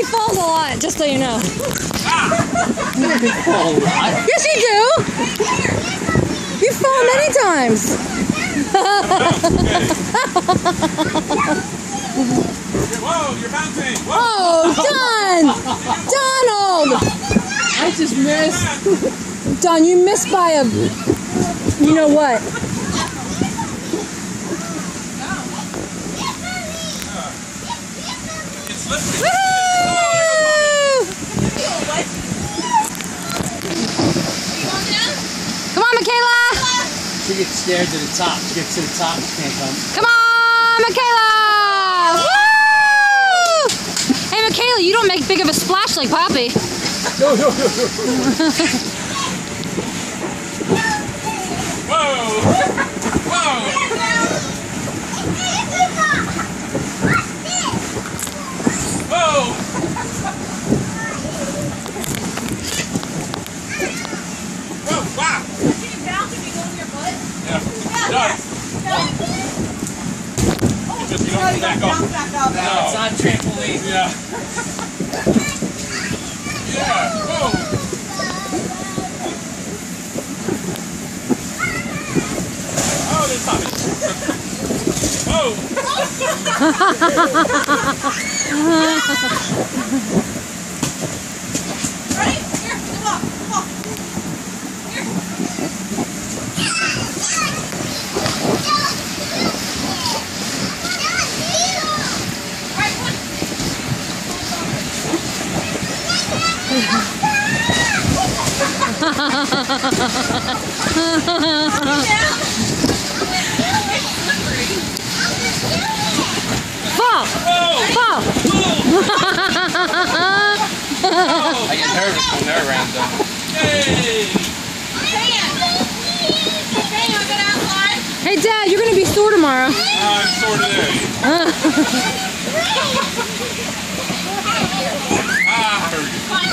He falls a lot, just so you know. Fall a lot. Yes, you do. You fall many times. Whoa, you're bouncing. Whoa. Oh, Don! Donald! I just missed. Don, you missed by a... You know what? It's slippery. Woohoo! Come on, Michaela! She gets scared to the top. She gets to the top, she can't come. Come on, Michaela! Woo! Hey, Michaela, you don't make big of a splash like Poppy. No. Whoa! Whoa! Whoa! Whoa! Wow! Can you bounce if you go on your butt? Yeah. Done. You don't back up. Bounce back up. No, it's not trampoline. Yeah. Yeah. Whoa! Oh, there's Tommy. Whoa! Ready? Here, come on. Here. Right, one. Fall! Fall! I get nervous when they're around though. Hey! Hey, I got outside. Hey, Dad, you're going to be sore tomorrow. I'm sore today. Ah, hurt.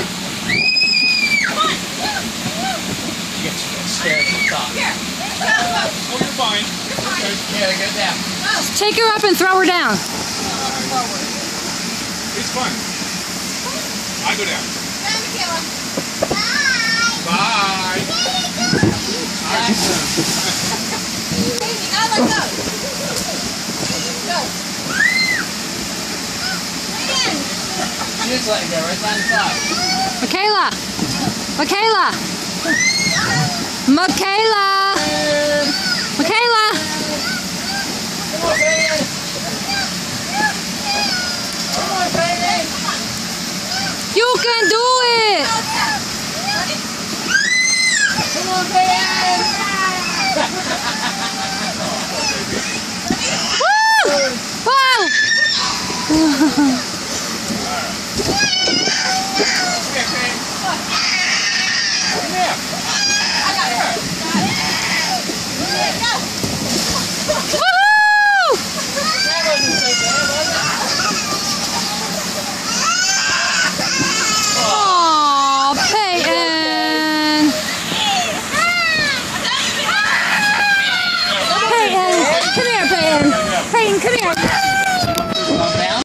She gets scared to the top. Here. Go. Oh, you're fine. Yeah, get down. Take her up and throw her down. It's fun. I go down. Bye, Michaela. Bye. Easy. Now let go. Go. Again. She just let it go right down the top. Michaela! Michaela! Michaela! Michaela! Come on, baby. Come on, baby. You can do it! Come on, baby. Woo! Wow!